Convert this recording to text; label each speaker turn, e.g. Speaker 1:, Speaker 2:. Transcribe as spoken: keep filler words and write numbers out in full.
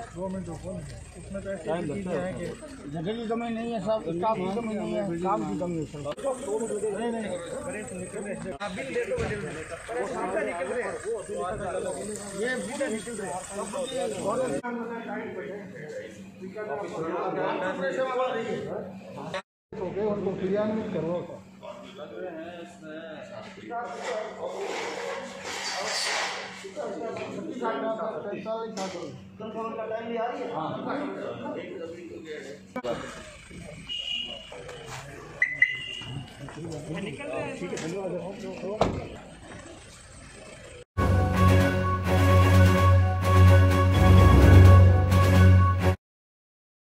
Speaker 1: दो मिनट रुको, इसमें तो ऐसी चीजें हैं कि
Speaker 2: जगह की कमी नहीं है, सब काम की कमी नहीं है, काम की कमी है।
Speaker 1: नहीं नहीं आप बिल दे दो, वो सामने निकल रहे हैं, ये बिल निकल रहे हैं। उनको क्रियान्वित करो। निकल रहे हैं।